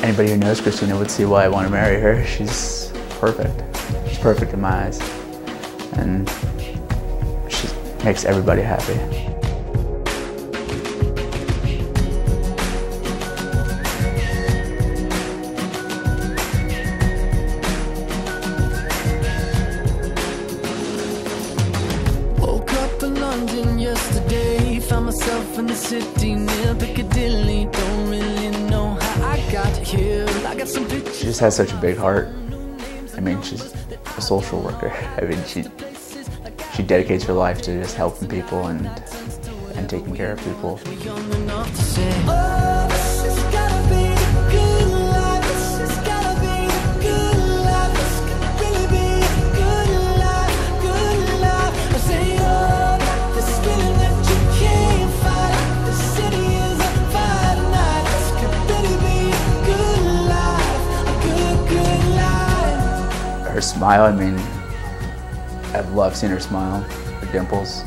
Anybody who knows Christina would see why I want to marry her. She's perfect. She's perfect in my eyes. And she makes everybody happy. Woke up in London yesterday, found myself in the city near Piccadilly. Don't really know how I got here. I got some pictures. She just has such a big heart. I mean, she's a social worker. I mean, she dedicates her life to just helping people and taking care of people. Her smile, I mean, I love seeing her smile, her dimples.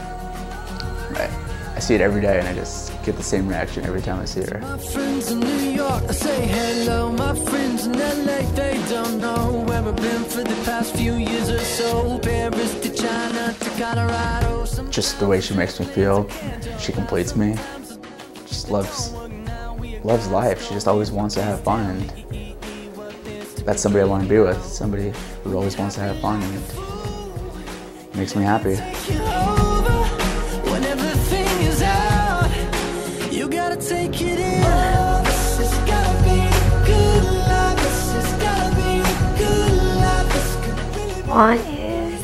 I see it every day and I just get the same reaction every time I see her. My friends in New York, I say hello. My friends in LA, they don't know where I've been for the past few years or so. Paris to China to Colorado. Just the way she makes me feel, she completes me. Just loves life. She just always wants to have fun, and that's somebody I want to be with. Somebody who always wants to have fun, and it makes me happy. Juan is,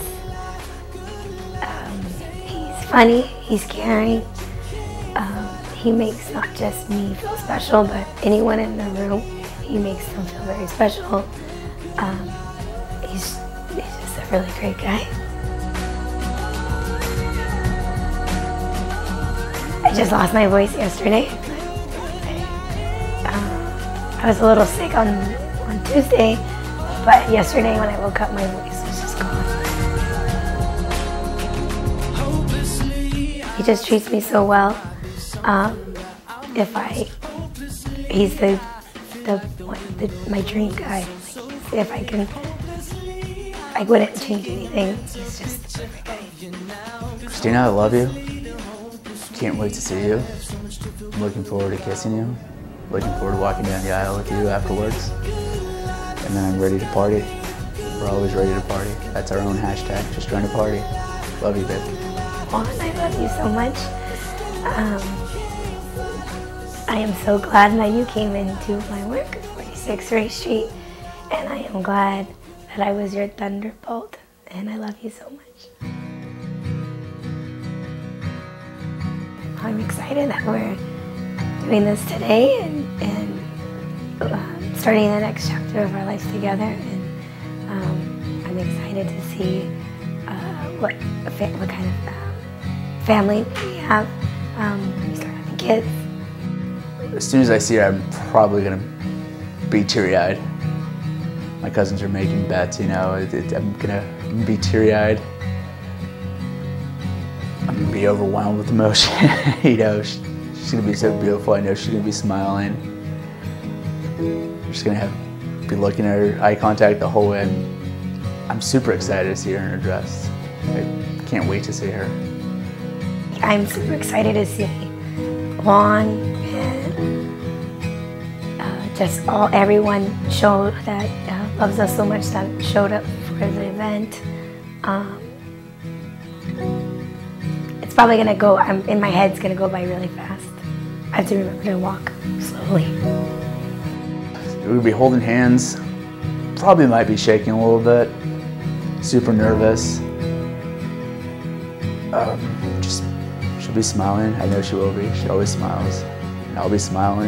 he's funny, he's caring. He makes not just me feel special, but anyone in the room, he makes them feel very special. He's just a really great guy. I just lost my voice yesterday. I was a little sick on Tuesday, but yesterday when I woke up, my voice was just gone. He just treats me so well. He's my dream guy. Like, I wouldn't change anything. He's just a perfect guy. Christina, I love you. Can't wait to see you. I'm looking forward to kissing you. Looking forward to walking down the aisle with you afterwards. And then I'm ready to party. We're always ready to party. That's our own hashtag, just trying to party. Love you, babe. Juan, I love you so much. I am so glad that you came into my work at 46 Ray Street, and I am glad that I was your thunderbolt, and I love you so much. I'm excited that we're doing this today and starting the next chapter of our lives together, and I'm excited to see what kind of family we have when we start having kids. As soon as I see her, I'm probably gonna be teary-eyed. My cousins are making bets, you know. I'm gonna be teary-eyed. I'm gonna be overwhelmed with emotion. You know, she's gonna be so beautiful. I know she's gonna be smiling. I'm just gonna be looking at her, eye contact the whole way. I'm super excited to see her in her dress. I can't wait to see her. I'm super excited to see Juan and just everyone showed that loves us so much that showed up for the event. It's probably gonna go, in my head, it's gonna go by really fast. I have to remember to walk slowly. We're gonna be holding hands. Probably might be shaking a little bit. Super nervous. She'll be smiling. I know she will be. She always smiles. And I'll be smiling.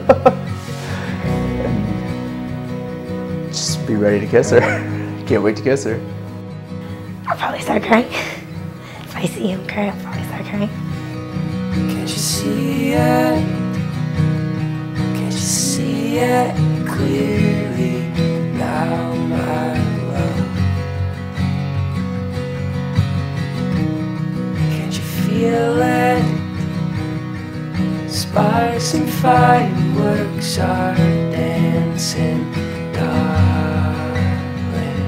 And just be ready to kiss her. Can't wait to kiss her. I'll probably start crying. If I see him cry, I'll probably start crying. Can't you see it? Can't you see it clearly now, my love? Can't you feel it? Sparks and fireworks are dancing. dancing, darling.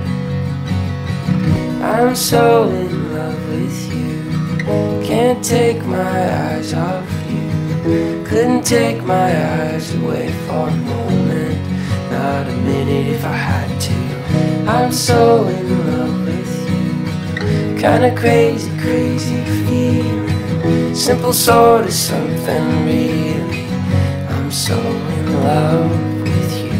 I'm so in love with you. Can't take my eyes off you. Couldn't take my eyes away for a moment. Not a minute if I had to. I'm so in love with you. Kinda crazy, crazy feeling. Simple sort of something really. I'm so in love with you.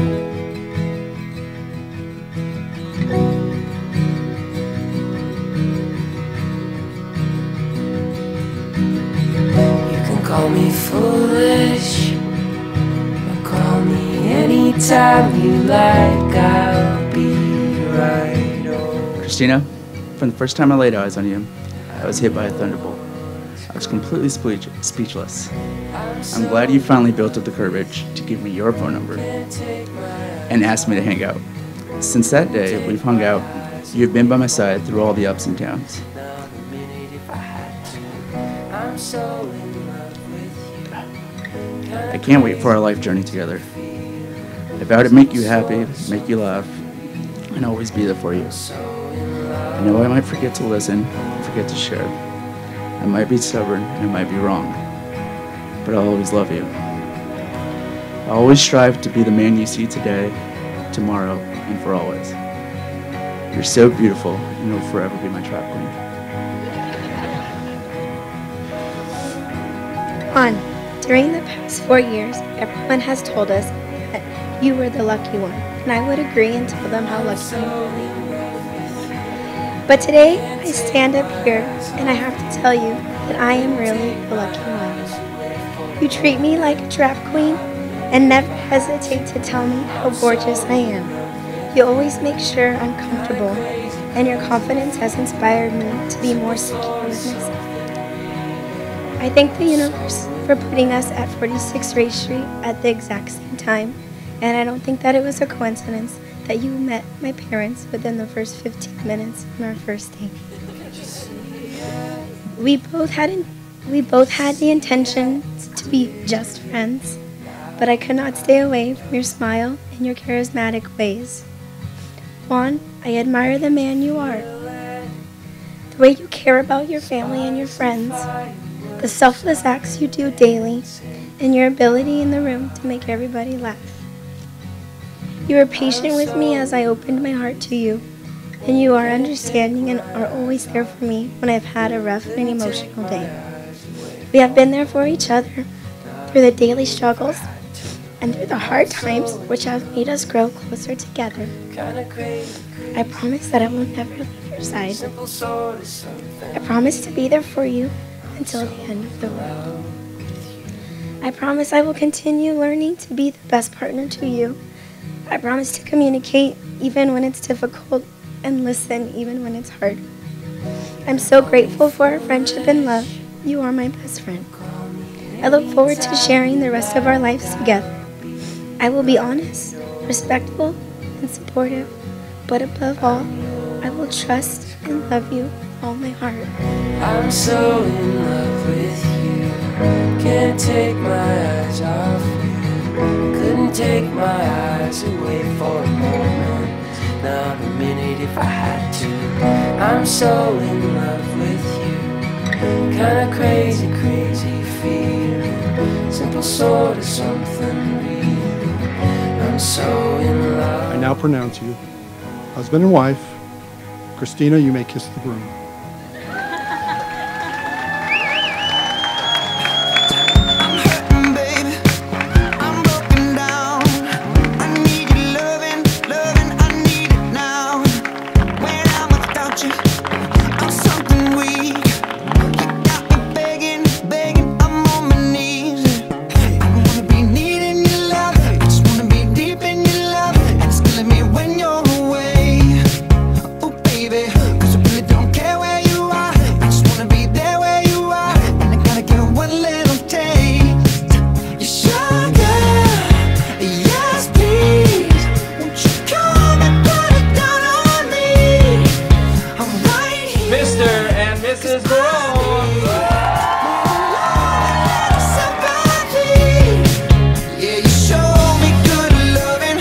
You can call me foolish, or call me anytime you like. I'll be right over. Christina, from the first time I laid eyes on you, I was hit by a thunderbolt. I was completely speechless. I'm glad you finally built up the courage to give me your phone number and asked me to hang out. Since that day, we've hung out. You've been by my side through all the ups and downs. I can't wait for our life journey together. I vow to make you happy, make you laugh, and always be there for you. I know I might forget to listen, forget to share. I might be stubborn, I might be wrong, but I'll always love you. I'll always strive to be the man you see today, tomorrow, and for always. You're so beautiful, and you'll forever be my trap queen. Juan, during the past 4 years, everyone has told us that you were the lucky one, and I would agree and tell them how lucky you are. But today, I stand up here, and I have to tell you that I am really the lucky one. You treat me like a trap queen, and never hesitate to tell me how gorgeous I am. You always make sure I'm comfortable, and your confidence has inspired me to be more secure with myself. I thank the universe for putting us at 46 Race Street at the exact same time, and I don't think that it was a coincidence that you met my parents within the first 15 minutes on our first date. We both had the intentions to be just friends, but I could not stay away from your smile and your charismatic ways. Juan, I admire the man you are. The way you care about your family and your friends, the selfless acts you do daily, and your ability in the room to make everybody laugh. You were patient with me as I opened my heart to you, and you are understanding and are always there for me when I've had a rough and emotional day. We have been there for each other through the daily struggles and through the hard times which have made us grow closer together. I promise that I will never leave your side. I promise to be there for you until the end of the world. I promise I will continue learning to be the best partner to you. I promise to communicate even when it's difficult and listen even when it's hard. I'm so grateful for our friendship and love. You are my best friend. I look forward to sharing the rest of our lives together. I will be honest, respectful, and supportive, but above all, I will trust and love you with all my heart. I'm so in love with you. Can't take my eyes off you. Couldn't take my eyes away for a moment. Not a minute if I had to. I'm so in love with you. Kinda crazy, crazy feeling. Simple sort of something real. I'm so in love. I now pronounce you husband and wife. Christina, you may kiss the groom. Yeah, you show me good loving.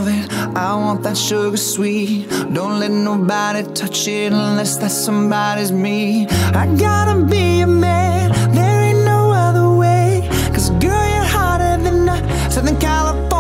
love it, I want that sugar sweet. Don't let nobody touch it unless that somebody's me. I gotta be a man, there ain't no other way. 'Cause girl, you're hotter than a Southern California